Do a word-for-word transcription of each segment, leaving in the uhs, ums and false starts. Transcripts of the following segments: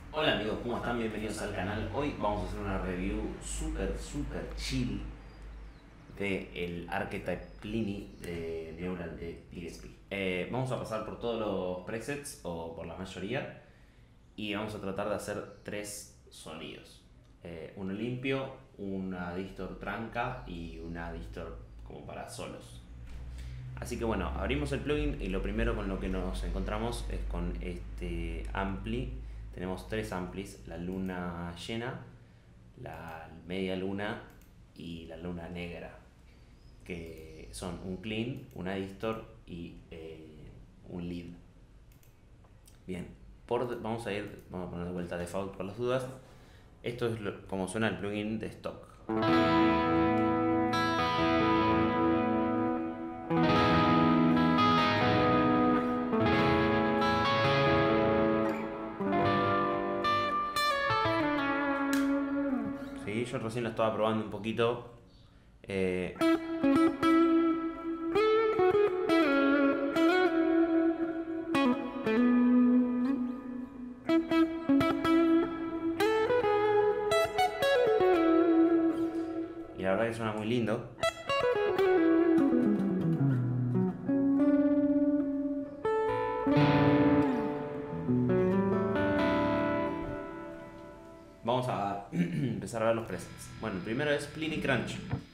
Hola amigos, ¿cómo están? Bienvenidos al canal. Hoy vamos a hacer una review super super chill de el Archetype Pliny de Neural de D S P. Eh, vamos a pasar por todos los presets o por la mayoría y vamos a tratar de hacer tres sonidos. Eh, uno limpio, una distor tranca y una distor como para solos. Así que bueno, abrimos el plugin y lo primero con lo que nos encontramos es con este ampli. Tenemos tres amplis, la luna llena, la media luna y la luna negra, que son un clean, una distor y eh, un lead. Bien, por, vamos a ir, vamos a poner de vuelta default por las dudas. Esto es lo, como suena el plugin de stock. Sí, yo recién lo estaba probando un poquito. Eh, y la verdad que suena muy lindo. Vamos a empezar a ver los presets. Bueno, el primero es Pliny Crunch.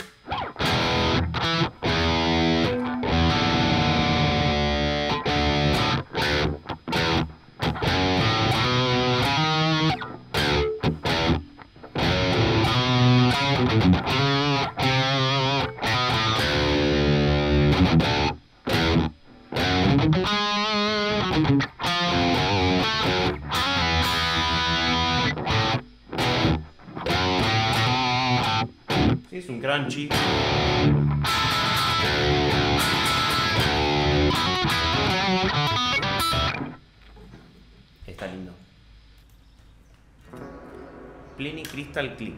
Sí, es un crunchy. Está lindo. Pliny Crystal Click.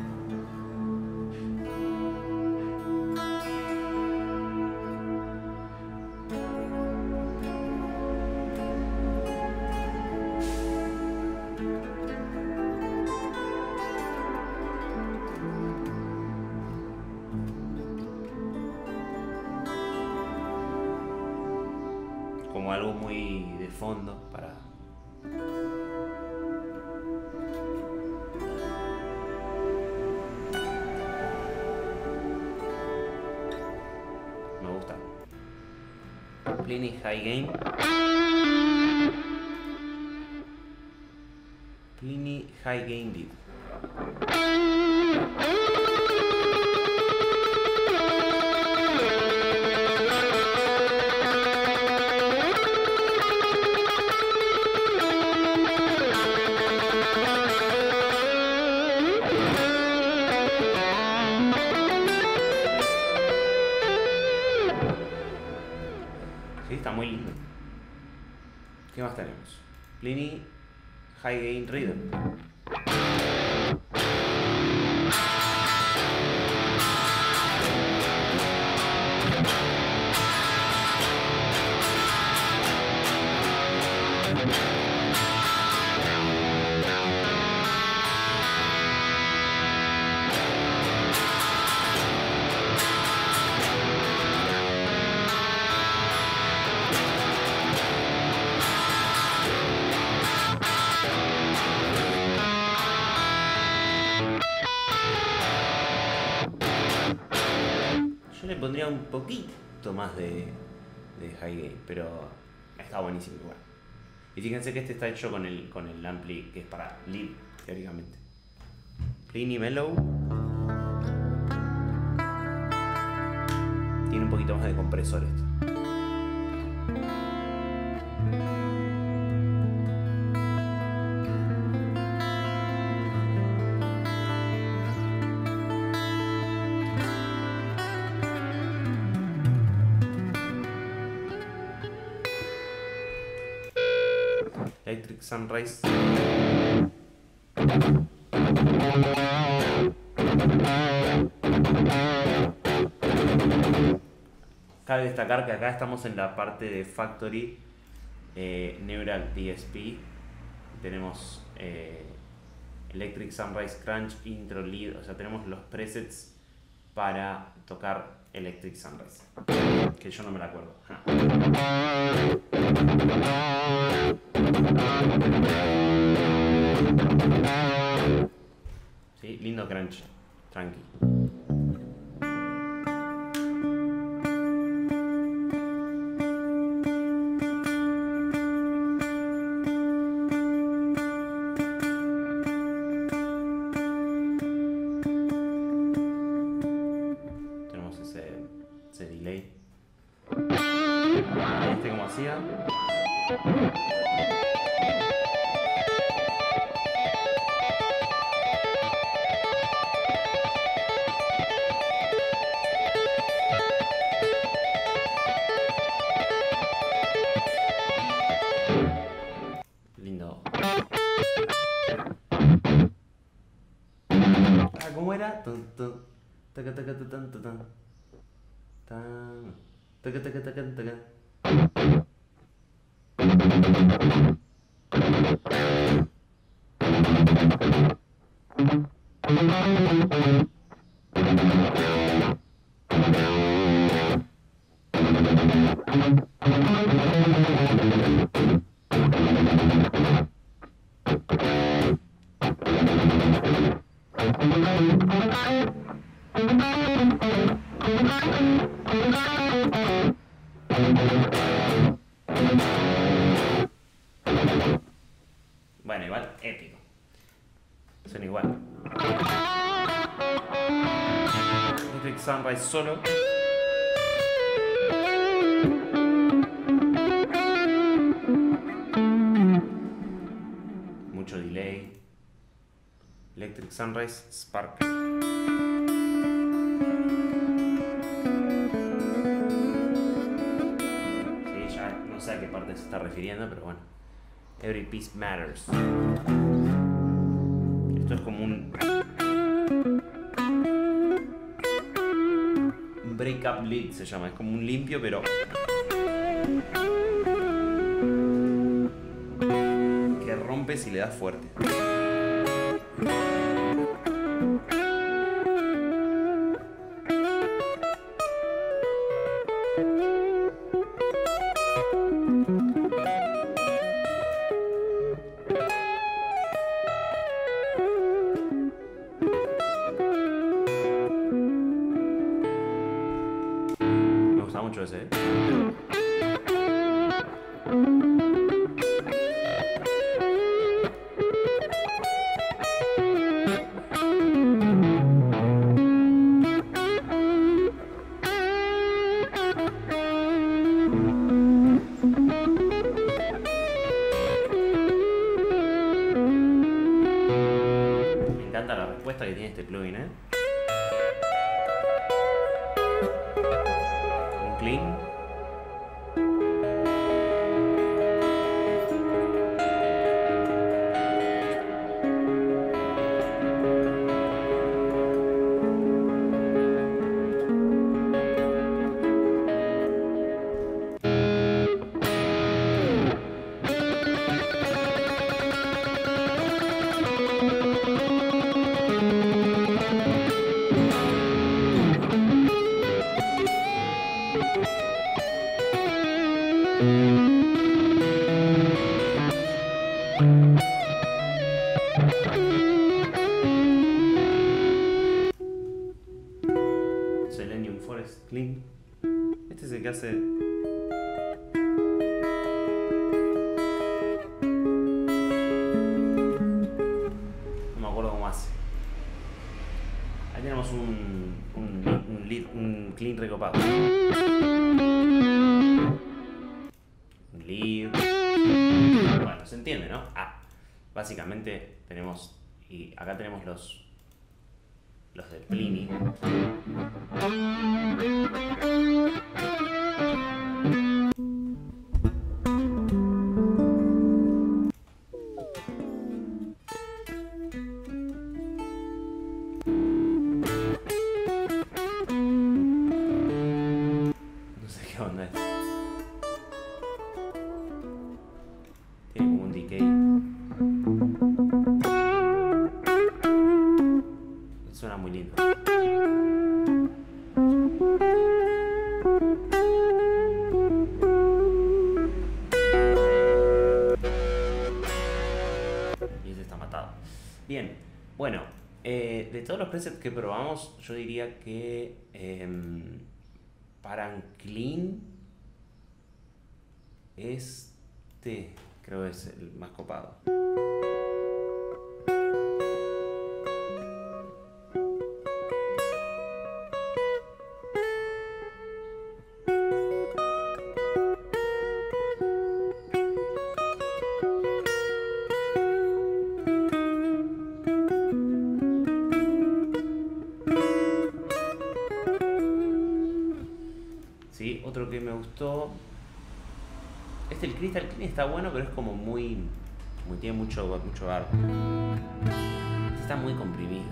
Como algo muy de fondo para... Me gusta. Pliny High Gain. Pliny High Gain Lead. Sí, está muy lindo. ¿Qué más tenemos? Pliny High Gain Rhythm. Yo le pondría un poquito más de, de high gain, pero está buenísimo igual. Y fíjense que este está hecho con el, con el ampli que es para lead, teóricamente. Pliny Mellow. Tiene un poquito más de compresor esto. Electric Sunrise. Cabe destacar que acá estamos en la parte de Factory eh, Neural D S P. Tenemos eh, Electric Sunrise Crunch, Intro, Lead, o sea, tenemos los presets para tocar Electric Sunrise, que yo no me la acuerdo. Sí, lindo crunch, tranqui. Lindo. Ah, ¿cómo era? Tun, tun, taca, taca, tan, tan, tan, tan, taca, taca, taca, taca. Bueno, igual épico. Suena igual. Electric Sunrise solo. Mucho delay. Electric Sunrise Spark. Sí, ya no sé a qué parte se está refiriendo, pero bueno. Every piece matters. Esto es como un un break up lead se llama, es como un limpio pero que rompe si le das fuerte. Mucho ese, ¿eh? Me encanta la respuesta que tiene este plugin, ¿eh? Clean. Selenium Forest Clean. Este es el que hace. No me acuerdo cómo hace. Ahí tenemos un, un, un, lead, un clean recopado. Un lead. Bueno, se entiende, ¿no? Ah, básicamente tenemos. Y acá tenemos los. Los de Plini. No sé qué onda es. Tiene como un decay. y ese está matado. Bien, bueno, eh, de todos los presets que probamos, yo diría que eh, para clean este creo que es el más copado. ¿Sí? Otro que me gustó. Este, el Crystal Clean está bueno, pero es como muy. muy tiene mucho, mucho garbo. Este está muy comprimido.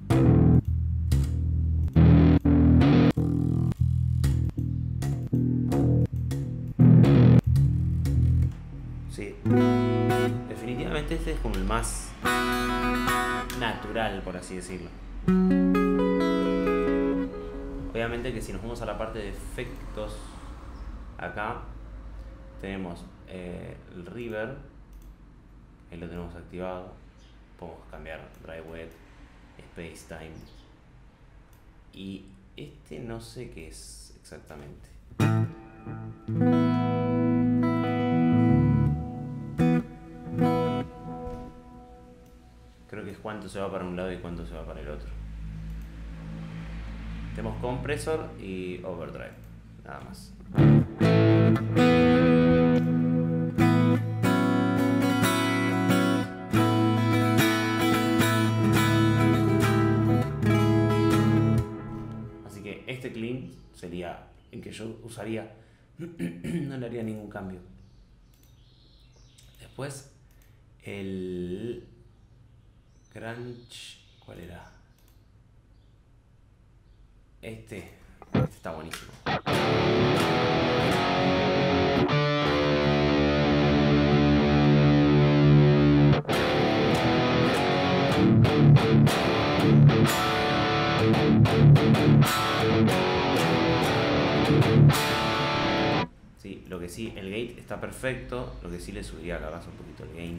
Sí. Definitivamente este es como el más natural, por así decirlo. Obviamente que si nos vamos a la parte de efectos, acá tenemos eh, el River, ahí lo tenemos activado, podemos cambiar Dry Wet, Space Time, y este no sé qué es exactamente. Creo que es cuánto se va para un lado y cuánto se va para el otro. Tenemos compresor y overdrive, nada más. Así que este clean sería el que yo usaría, no le haría ningún cambio. Después, el crunch, ¿cuál era? Este, este está buenísimo. Sí, lo que sí, el gate está perfecto, lo que sí le subiría capaz un poquito el gain.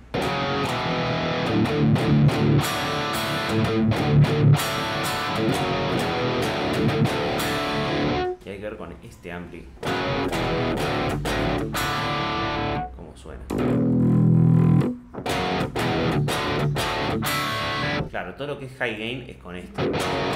Y hay que ver con este ampli cómo suena. Claro, todo lo que es high gain es con este.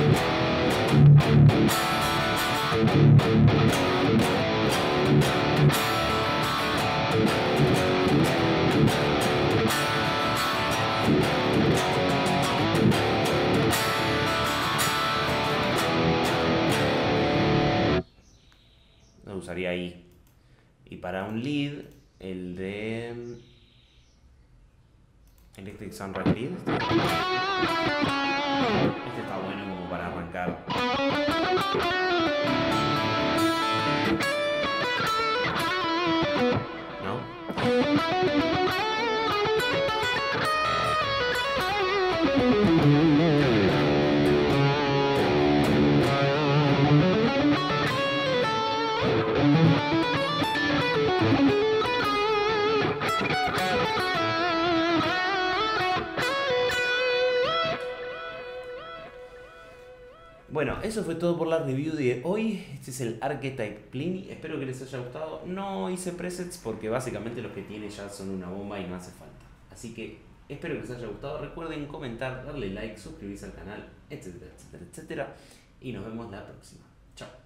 Lo usaría ahí. Y para un lead, el de Electric Soundtrack Lead. Este está bueno como para arrancar. ¿No? Bueno, eso fue todo por la review de hoy. Este es el Archetype Plini. Espero que les haya gustado. No hice presets porque básicamente los que tiene ya son una bomba y no hace falta. Así que espero que les haya gustado. Recuerden comentar, darle like, suscribirse al canal, etcétera, etcétera, etcétera. Y nos vemos la próxima. Chao.